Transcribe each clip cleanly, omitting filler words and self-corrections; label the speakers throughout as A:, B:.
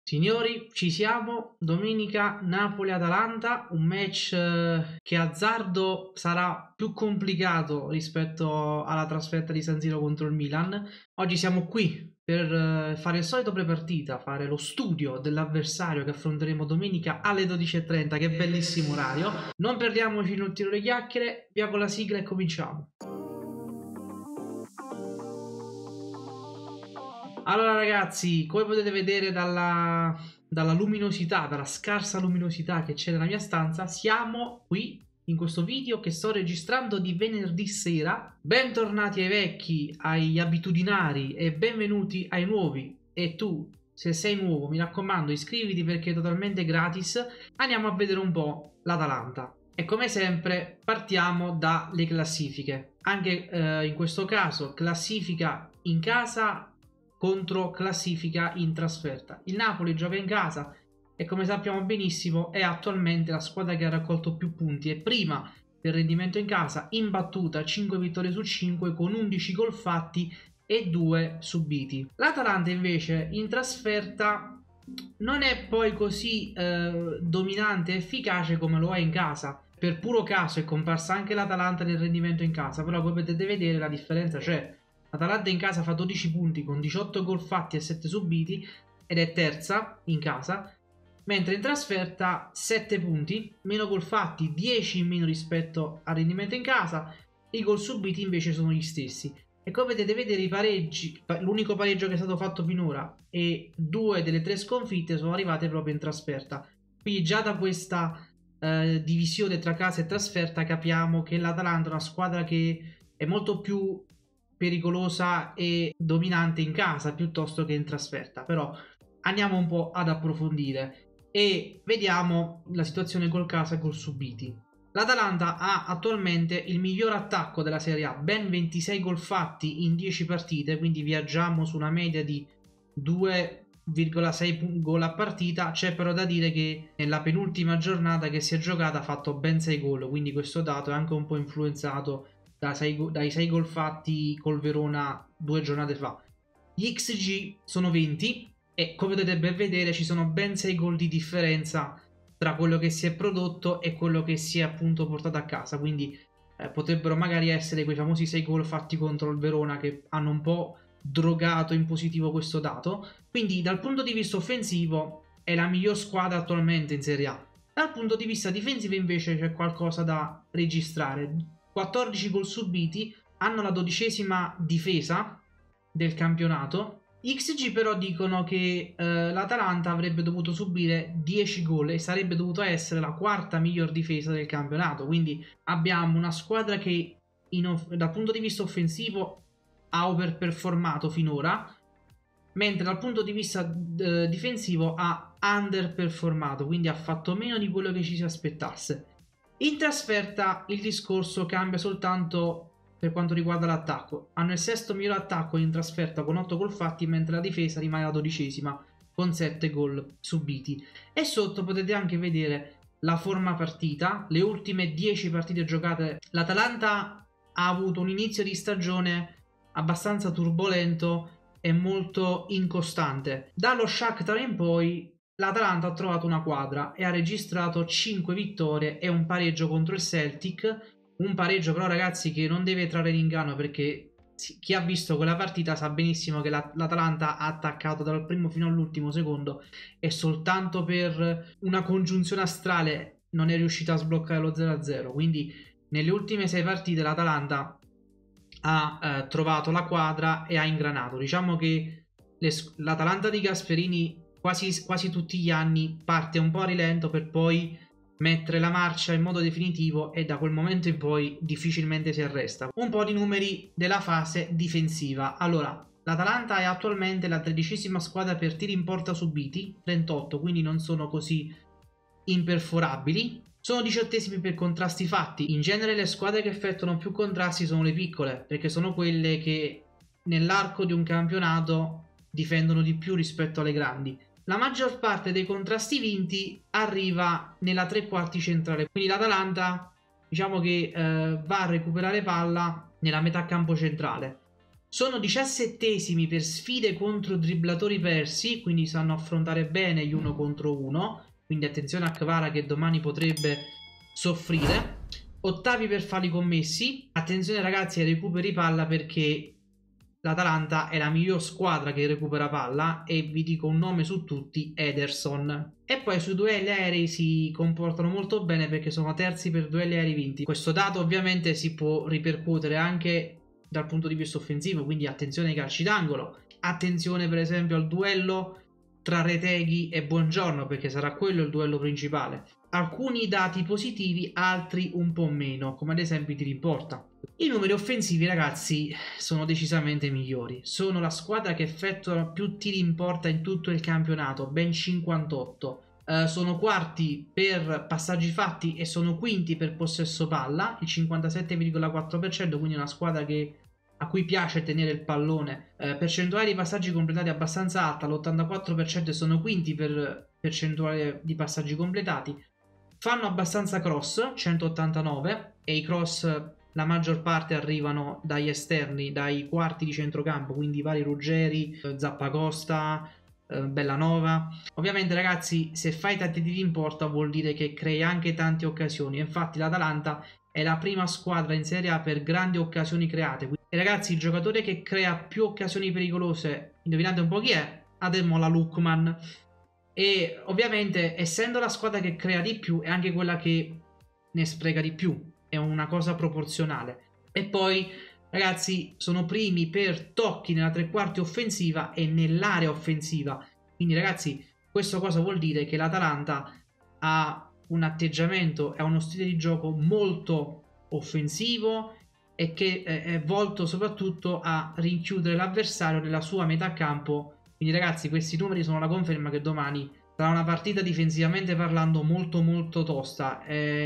A: Signori, ci siamo, domenica Napoli-Atalanta, un match che a azzardo sarà più complicato rispetto alla trasferta di San Siro contro il Milan. Oggi siamo qui per fare il solito prepartita, fare lo studio dell'avversario che affronteremo domenica alle 12:30, che bellissimo orario. Non perdiamoci in un tiro le chiacchiere, via con la sigla e cominciamo. Allora ragazzi, come potete vedere dalla luminosità, dalla scarsa luminosità che c'è nella mia stanza, siamo qui in questo video che sto registrando di venerdì sera. Bentornati ai vecchi, agli abitudinari e benvenuti ai nuovi. E tu, se sei nuovo, mi raccomando, iscriviti perché è totalmente gratis. Andiamo a vedere un po' l'Atalanta. E come sempre partiamo dalle classifiche. Anche in questo caso classifica in casa contro classifica in trasferta. Il Napoli gioca in casa e, come sappiamo benissimo, è attualmente la squadra che ha raccolto più punti. È prima per rendimento in casa, imbattuta, 5 vittorie su 5 con 11 gol fatti e 2 subiti. L'Atalanta invece in trasferta non è poi così dominante e efficace come lo è in casa. Per puro caso è comparsa anche l'Atalanta nel rendimento in casa, però come potete vedere la differenza c'è. L'Atalanta in casa fa 12 punti con 18 gol fatti e 7 subiti ed è terza in casa, mentre in trasferta 7 punti, meno gol fatti, 10 in meno rispetto al rendimento in casa, i gol subiti invece sono gli stessi. E come potete vedere i pareggi, l'unico pareggio che è stato fatto finora e 2 delle 3 sconfitte sono arrivate proprio in trasferta. Quindi già da questa divisione tra casa e trasferta capiamo che l'Atalanta è una squadra che è molto più pericolosa e dominante in casa piuttosto che in trasferta. Però andiamo un po' ad approfondire e vediamo la situazione col casa e gol subiti. L'Atalanta ha attualmente il miglior attacco della Serie A, ben 26 gol fatti in 10 partite, quindi viaggiamo su una media di 2,6 gol a partita. C'è però da dire che nella penultima giornata che si è giocata ha fatto ben 6 gol, quindi questo dato è anche un po' influenzato dai 6 gol fatti col Verona 2 giornate fa. Gli XG sono 20 e come potete ben vedere ci sono ben 6 gol di differenza tra quello che si è prodotto e quello che si è appunto portato a casa, quindi potrebbero magari essere quei famosi 6 gol fatti contro il Verona che hanno un po' drogato in positivo questo dato. Quindi dal punto di vista offensivo è la miglior squadra attualmente in Serie A. Dal punto di vista difensivo invece c'è qualcosa da registrare. 14 gol subiti, hanno la 12ª difesa del campionato. Gli XG però dicono che l'Atalanta avrebbe dovuto subire 10 gol e sarebbe dovuta essere la quarta miglior difesa del campionato. Quindi abbiamo una squadra che dal punto di vista offensivo ha overperformato finora, mentre dal punto di vista difensivo ha underperformato, quindi ha fatto meno di quello che ci si aspettasse. In trasferta il discorso cambia soltanto per quanto riguarda l'attacco. Hanno il sesto miglior attacco in trasferta con 8 gol fatti, mentre la difesa rimane la 12ª con 7 gol subiti. E sotto potete anche vedere la forma partita, le ultime 10 partite giocate. L'Atalanta ha avuto un inizio di stagione abbastanza turbolento e molto incostante. Dallo Shakhtar in poi l'Atalanta ha trovato una quadra e ha registrato 5 vittorie e un pareggio contro il Celtic. Un pareggio però ragazzi che non deve trarre in inganno, perché chi ha visto quella partita sa benissimo che l'Atalanta ha attaccato dal primo fino all'ultimo secondo e soltanto per una congiunzione astrale non è riuscita a sbloccare lo 0-0. Quindi nelle ultime 6 partite l'Atalanta ha trovato la quadra e ha ingranato. Diciamo che l'Atalanta di Gasperini quasi tutti gli anni parte un po' a rilento per poi mettere la marcia in modo definitivo e da quel momento in poi difficilmente si arresta. Un po' di numeri della fase difensiva. Allora, l'Atalanta è attualmente la 13ª squadra per tiri in porta subiti, 38, quindi non sono così imperforabili. Sono 18esimi per contrasti fatti. In genere le squadre che effettuano più contrasti sono le piccole, perché sono quelle che nell'arco di un campionato difendono di più rispetto alle grandi. La maggior parte dei contrasti vinti arriva nella tre quarti centrale, quindi l'Atalanta diciamo che va a recuperare palla nella metà campo centrale. Sono 17esimi per sfide contro dribblatori persi, quindi sanno affrontare bene gli uno contro uno, quindi attenzione a Kvara che domani potrebbe soffrire. Ottavi per falli commessi, attenzione ragazzi ai recuperi palla perché l'Atalanta è la miglior squadra che recupera palla e vi dico un nome su tutti, Ederson. E poi sui duelli aerei si comportano molto bene perché sono terzi per duelli aerei vinti. Questo dato ovviamente si può ripercuotere anche dal punto di vista offensivo, quindi attenzione ai calci d'angolo, attenzione per esempio al duello tra Reteghi e Buongiorno perché sarà quello il duello principale. Alcuni dati positivi, altri un po' meno, come ad esempio i tiri in porta. I numeri offensivi ragazzi sono decisamente migliori, sono la squadra che effettua più tiri in porta in tutto il campionato, ben 58. Sono quarti per passaggi fatti e sono quinti per possesso palla, il 57,4%, quindi una squadra a cui piace tenere il pallone. Percentuale di passaggi completati abbastanza alta, l'84%, sono quinti per percentuale di passaggi completati. Fanno abbastanza cross, 189, e i cross la maggior parte arrivano dagli esterni, dai quarti di centrocampo, quindi vari Ruggeri, Zappacosta, Bellanova. Ovviamente ragazzi, se fai tanti tiri in porta vuol dire che crei anche tante occasioni. Infatti l'Atalanta è la prima squadra in Serie A per grandi occasioni create. E ragazzi, il giocatore che crea più occasioni pericolose, indovinate un po' chi è? Ademola Lookman. E ovviamente, essendo la squadra che crea di più, è anche quella che ne spreca di più. È una cosa proporzionale. E poi, ragazzi, sono primi per tocchi nella tre quarti offensiva e nell'area offensiva. Quindi, ragazzi, questo cosa vuol dire? Che l'Atalanta ha un atteggiamento e uno stile di gioco molto offensivo e che è volto soprattutto a rinchiudere l'avversario nella sua metà campo. Quindi ragazzi, questi numeri sono la conferma che domani sarà una partita difensivamente parlando molto molto tosta.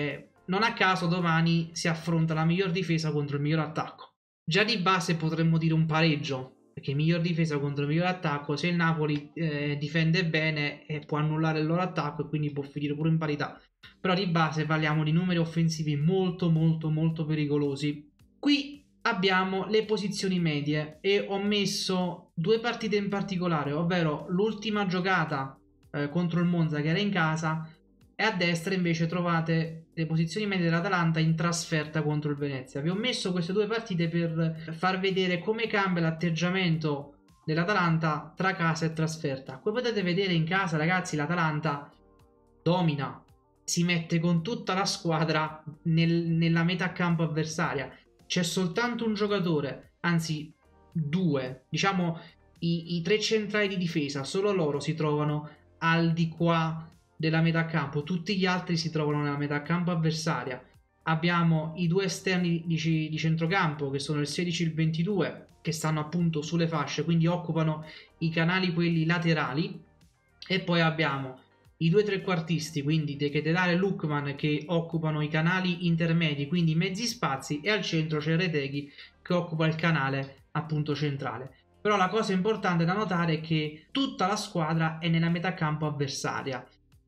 A: Non a caso domani si affronta la miglior difesa contro il miglior attacco. Già di base potremmo dire un pareggio, perché miglior difesa contro il miglior attacco, se il Napoli difende bene può annullare il loro attacco e quindi può finire pure in parità. Però di base parliamo di numeri offensivi molto molto molto pericolosi. Qui abbiamo le posizioni medie e ho messo due partite in particolare, ovvero l'ultima giocata contro il Monza che era in casa, e a destra invece trovate le posizioni medie dell'Atalanta in trasferta contro il Venezia. Vi ho messo queste due partite per far vedere come cambia l'atteggiamento dell'Atalanta tra casa e trasferta. Come potete vedere in casa ragazzi, l'Atalanta domina, si mette con tutta la squadra nella metà campo avversaria. C'è soltanto un giocatore, anzi due, diciamo i tre centrali di difesa, solo loro si trovano al di qua della metà campo, tutti gli altri si trovano nella metà campo avversaria. Abbiamo i due esterni di centrocampo che sono il 16 e il 22 che stanno appunto sulle fasce, quindi occupano i canali quelli laterali, e poi abbiamo i due trequartisti, quindi De Ketelaere e Lookman, che occupano i canali intermedi, quindi i mezzi spazi, e al centro c'è Reteghi che occupa il canale appunto centrale. Però la cosa importante da notare è che tutta la squadra è nella metà campo avversaria.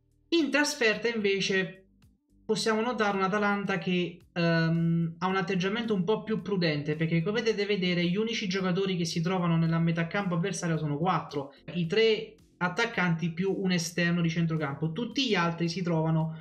A: In trasferta invece possiamo notare un Atalanta che ha un atteggiamento un po' più prudente, perché come potete vedere gli unici giocatori che si trovano nella metà campo avversaria sono 4, i 3 attaccanti più un esterno di centrocampo. Tutti gli altri si trovano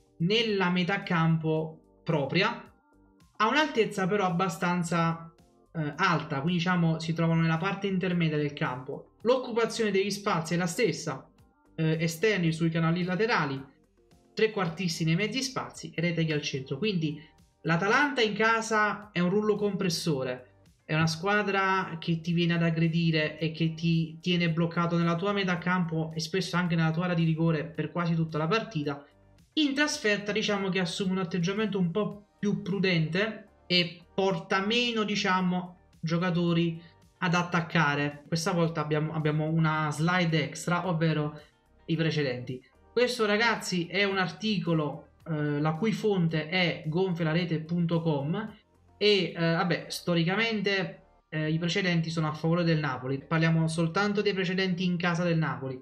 A: nella metà campo propria, a un'altezza però abbastanza alta, quindi diciamo si trovano nella parte intermedia del campo. L'occupazione degli spazi è la stessa, esterni sui canali laterali, trequartisti nei mezzi spazi e Reteghi al centro. Quindi l'Atalanta in casa è un rullo compressore, è una squadra che ti viene ad aggredire e che ti tiene bloccato nella tua metà campo e spesso anche nella tua area di rigore per quasi tutta la partita. In trasferta diciamo che assume un atteggiamento un po' più prudente e porta meno, diciamo, giocatori ad attaccare. Questa volta abbiamo una slide extra, ovvero i precedenti. Questo ragazzi è un articolo la cui fonte è gonfialarete.com e vabbè, storicamente i precedenti sono a favore del Napoli. Parliamo soltanto dei precedenti in casa del Napoli: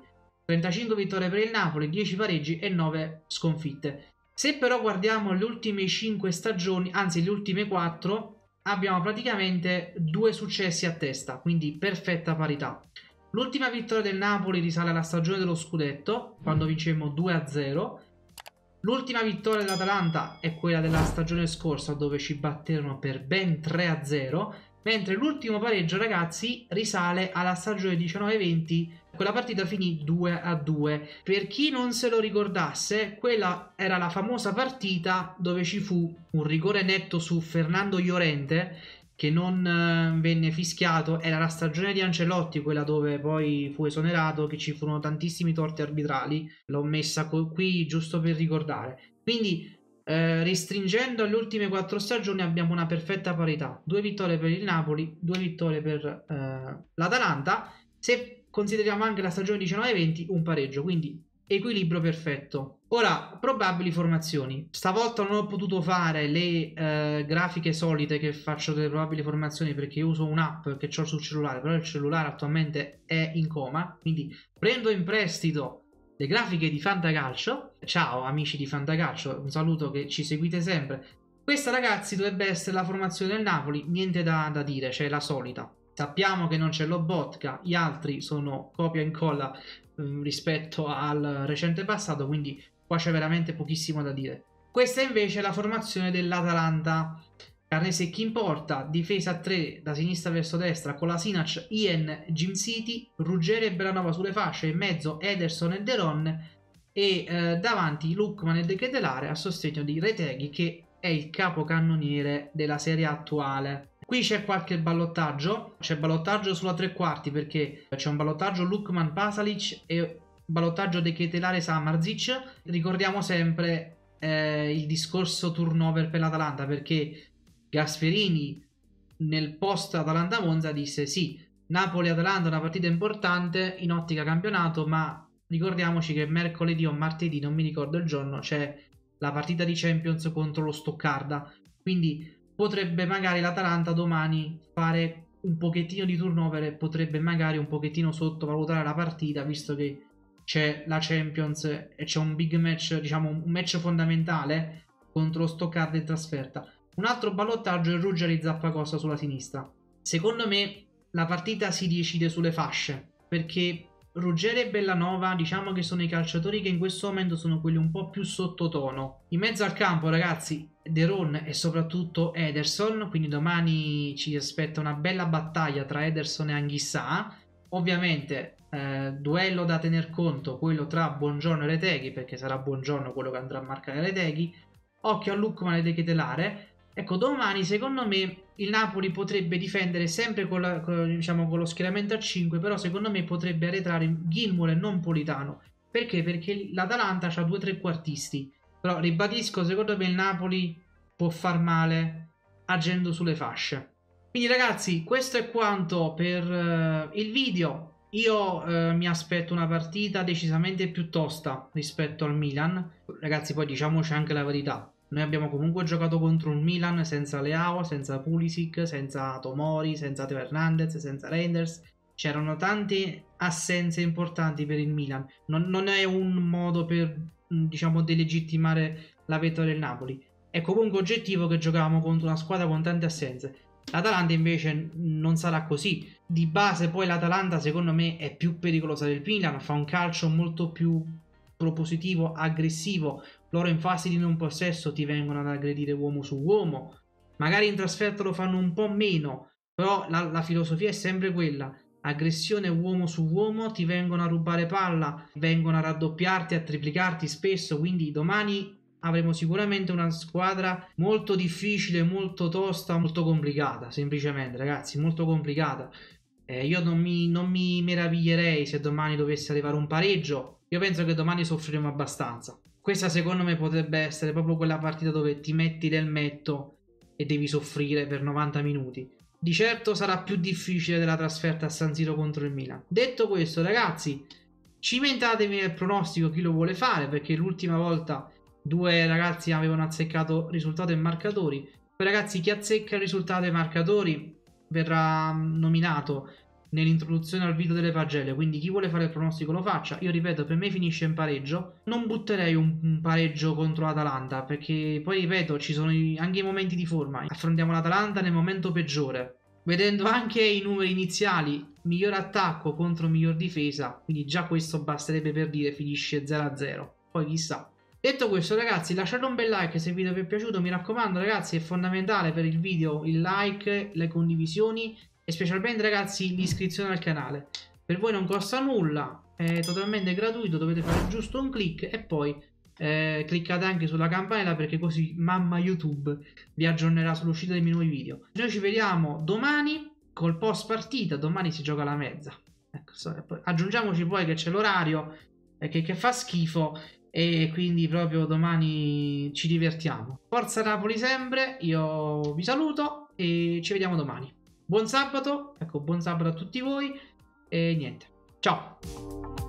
A: 35 vittorie per il Napoli, 10 pareggi e 9 sconfitte. Se però guardiamo le ultime 5 stagioni, anzi le ultime 4, abbiamo praticamente 2 successi a testa, quindi perfetta parità. L'ultima vittoria del Napoli risale alla stagione dello scudetto, quando vincemmo 2-0. L'ultima vittoria dell'Atalanta è quella della stagione scorsa, dove ci batterono per ben 3-0. Mentre l'ultimo pareggio, ragazzi, risale alla stagione 19-20. Quella partita finì 2-2. Per chi non se lo ricordasse, quella era la famosa partita dove ci fu un rigore netto su Fernando Llorente, che non venne fischiato. Era la stagione di Ancelotti, quella dove poi fu esonerato, che ci furono tantissimi torti arbitrali. L'ho messa qui giusto per ricordare. Quindi restringendo alle ultime 4 stagioni abbiamo una perfetta parità: 2 vittorie per il Napoli, 2 vittorie per l'Atalanta. Se consideriamo anche la stagione 19-20, un pareggio, quindi equilibrio perfetto. Ora, probabili formazioni. Stavolta non ho potuto fare le grafiche solite che faccio delle probabili formazioni, perché io uso un'app che ho sul cellulare, però il cellulare attualmente è in coma, quindi prendo in prestito le grafiche di Fantacalcio. Ciao amici di Fantacalcio, un saluto, che ci seguite sempre. Questa, ragazzi, dovrebbe essere la formazione del Napoli, niente da dire, cioè la solita. Sappiamo che non c'è Lobotka, gli altri sono copia e incolla rispetto al recente passato, quindi qua c'è veramente pochissimo da dire. Questa invece è la formazione dell'Atalanta. Carnesecchi in porta, difesa a 3 da sinistra verso destra, Kolasinac, Ien, Jim City, Ruggeri e Belanova sulle fasce, in mezzo Ederson e Deron, e davanti Lookman e De Ketelare a sostegno di Retegui, che è il capocannoniere della serie attuale. Qui c'è qualche ballottaggio, c'è ballottaggio sulla tre quarti, perché c'è un ballottaggio Lookman Pasalic e ballottaggio De Ketelare Samardzic. Ricordiamo sempre il discorso turnover per l'Atalanta, perché Gasperini nel post Atalanta Monza disse: sì, Napoli-Atalanta è una partita importante in ottica campionato, ma ricordiamoci che mercoledì o martedì, non mi ricordo il giorno, c'è la partita di Champions contro lo Stoccarda, quindi potrebbe magari l'Atalanta domani fare un pochettino di turnover e potrebbe magari un pochettino sottovalutare la partita, visto che c'è la Champions e c'è un big match, diciamo un match fondamentale contro lo Stoccarda in trasferta. Un altro ballottaggio è Ruggeri Zappacosta sulla sinistra. Secondo me la partita si decide sulle fasce, perché Ruggeri e Bellanova, diciamo che sono i calciatori che in questo momento sono quelli un po' più sottotono. In mezzo al campo, ragazzi, Deron e soprattutto Ederson, quindi domani ci aspetta una bella battaglia tra Ederson e Anghissà. Ovviamente duello da tener conto, quello tra Buongiorno e Retegui, perché sarà Buongiorno quello che andrà a marcare Retegui. Occhio a Lookman e De Ketelare. Ecco, domani secondo me il Napoli potrebbe difendere sempre con lo schieramento a 5, però secondo me potrebbe arretrare Gilmour e non Politano. Perché? Perché l'Atalanta ha 2 trequartisti. Però ribadisco, secondo me il Napoli può far male agendo sulle fasce. Quindi ragazzi, questo è quanto per il video. Io mi aspetto una partita decisamente più tosta rispetto al Milan. Ragazzi, poi diciamoci anche la verità. Noi abbiamo comunque giocato contro un Milan senza Leao, senza Pulisic, senza Tomori, senza Teo Hernandez, senza Reinders. C'erano tante assenze importanti per il Milan. Non è un modo per, diciamo, delegittimare la vittoria del Napoli. È comunque oggettivo che giocavamo contro una squadra con tante assenze. L'Atalanta invece non sarà così. Di base poi l'Atalanta secondo me è più pericolosa del Milan, fa un calcio molto più propositivo, aggressivo. Loro in fase di non possesso ti vengono ad aggredire uomo su uomo, magari in trasferta lo fanno un po' meno, però la filosofia è sempre quella: aggressione uomo su uomo, ti vengono a rubare palla, vengono a raddoppiarti, a triplicarti spesso, quindi domani avremo sicuramente una squadra molto difficile, molto tosta, molto complicata, semplicemente ragazzi, molto complicata. Io non mi meraviglierei se domani dovesse arrivare un pareggio. Io penso che domani soffriremo abbastanza. Questa secondo me potrebbe essere proprio quella partita dove ti metti l'elmetto e devi soffrire per 90 minuti. Di certo sarà più difficile della trasferta a San Siro contro il Milan. Detto questo, ragazzi, cimentatevi nel pronostico chi lo vuole fare, perché l'ultima volta 2 ragazzi avevano azzeccato risultato e marcatori. Poi ragazzi, chi azzecca il risultato e i marcatori verrà nominato nell'introduzione al video delle pagelle, quindi chi vuole fare il pronostico lo faccia. Io ripeto, per me finisce in pareggio. Non butterei un pareggio contro l'Atalanta, perché poi ripeto, ci sono anche i momenti di forma. Affrontiamo l'Atalanta nel momento peggiore, vedendo anche i numeri iniziali, miglior attacco contro miglior difesa, quindi già questo basterebbe per dire finisce 0-0. Poi chissà. Detto questo, ragazzi, lasciate un bel like se il video vi è piaciuto. Mi raccomando, ragazzi, è fondamentale per il video il like, le condivisioni e specialmente, ragazzi, l'iscrizione al canale. Per voi non costa nulla, è totalmente gratuito, dovete fare giusto un click e poi cliccate anche sulla campanella, perché così mamma YouTube vi aggiornerà sull'uscita dei miei nuovi video. Noi ci vediamo domani col post partita, domani si gioca alla mezza. Ecco, aggiungiamoci poi che c'è l'orario che fa schifo, e quindi proprio domani ci divertiamo. Forza Napoli sempre, io vi saluto e ci vediamo domani. Buon sabato, ecco, buon sabato a tutti voi e niente. Ciao!